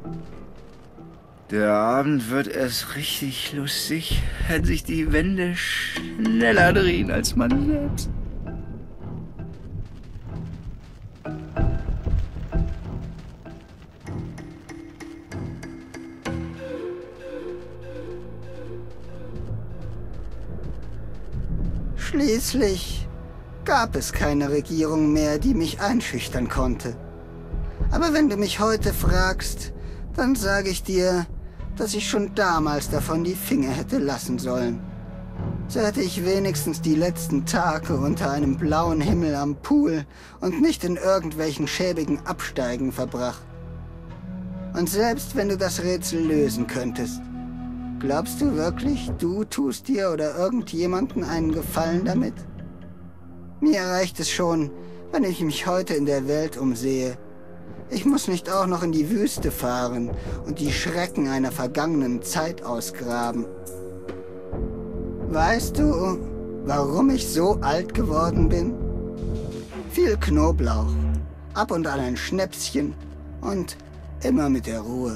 Der Abend wird erst richtig lustig, wenn sich die Wände schneller drehen als man selbst. Schließlich gab es keine Regierung mehr, die mich einschüchtern konnte. Aber wenn du mich heute fragst, dann sage ich dir, dass ich schon damals davon die Finger hätte lassen sollen. So hätte ich wenigstens die letzten Tage unter einem blauen Himmel am Pool und nicht in irgendwelchen schäbigen Absteigen verbracht. Und selbst wenn du das Rätsel lösen könntest, glaubst du wirklich, du tust dir oder irgendjemanden einen Gefallen damit? Mir reicht es schon, wenn ich mich heute in der Welt umsehe. Ich muss nicht auch noch in die Wüste fahren und die Schrecken einer vergangenen Zeit ausgraben. Weißt du, warum ich so alt geworden bin? Viel Knoblauch, ab und an ein Schnäpschen und immer mit der Ruhe.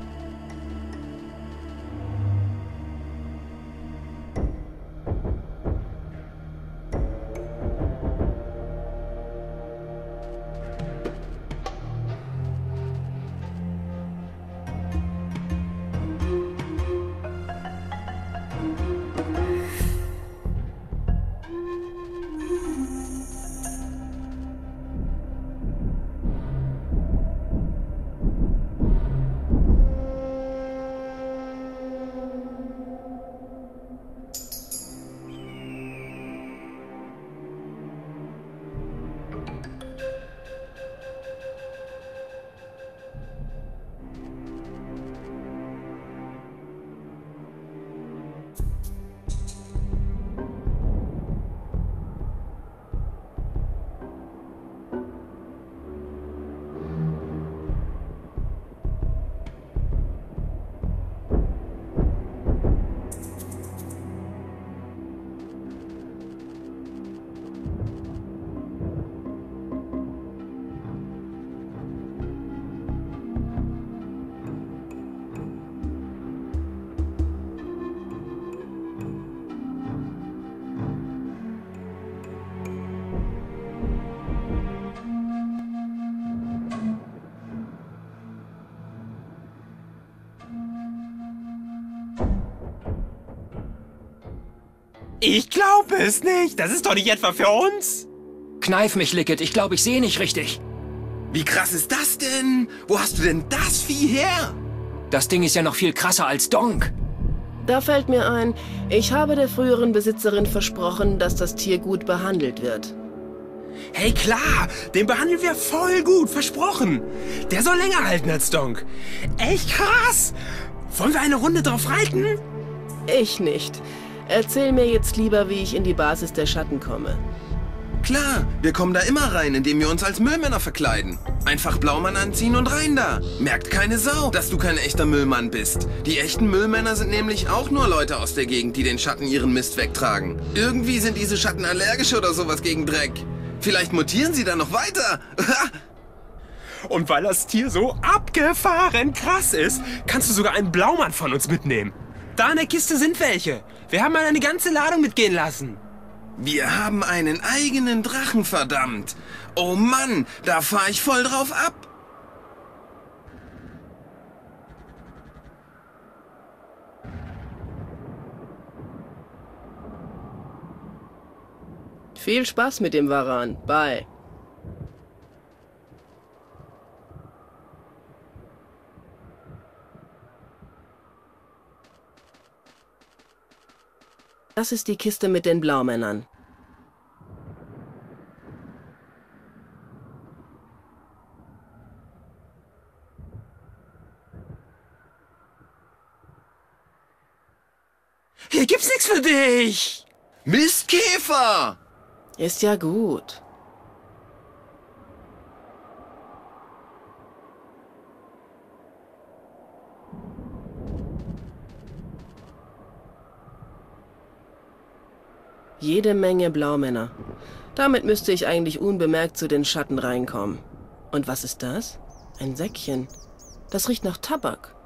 Ich glaube es nicht. Das ist doch nicht etwa für uns. Kneif mich, Lickett. Ich glaube, ich sehe nicht richtig. Wie krass ist das denn? Wo hast du denn das Vieh her? Das Ding ist ja noch viel krasser als Donk. Da fällt mir ein, ich habe der früheren Besitzerin versprochen, dass das Tier gut behandelt wird. Hey, klar. Den behandeln wir voll gut. Versprochen. Der soll länger halten als Donk. Echt krass. Wollen wir eine Runde drauf reiten? Ich nicht. Erzähl mir jetzt lieber, wie ich in die Basis der Schatten komme. Klar, wir kommen da immer rein, indem wir uns als Müllmänner verkleiden. Einfach Blaumann anziehen und rein da. Merkt keine Sau, dass du kein echter Müllmann bist. Die echten Müllmänner sind nämlich auch nur Leute aus der Gegend, die den Schatten ihren Mist wegtragen. Irgendwie sind diese Schatten allergisch oder sowas gegen Dreck. Vielleicht mutieren sie dann noch weiter. Und weil das Tier so abgefahren krass ist, kannst du sogar einen Blaumann von uns mitnehmen. Da in der Kiste sind welche. Wir haben mal eine ganze Ladung mitgehen lassen. Wir haben einen eigenen Drachen, verdammt. Oh Mann, da fahre ich voll drauf ab. Viel Spaß mit dem Varan. Bye. Das ist die Kiste mit den Blaumännern. Hier gibt's nichts für dich. Mistkäfer! Ist ja gut. Jede Menge Blaumänner. Damit müsste ich eigentlich unbemerkt zu den Schatten reinkommen. Und was ist das? Ein Säckchen. Das riecht nach Tabak.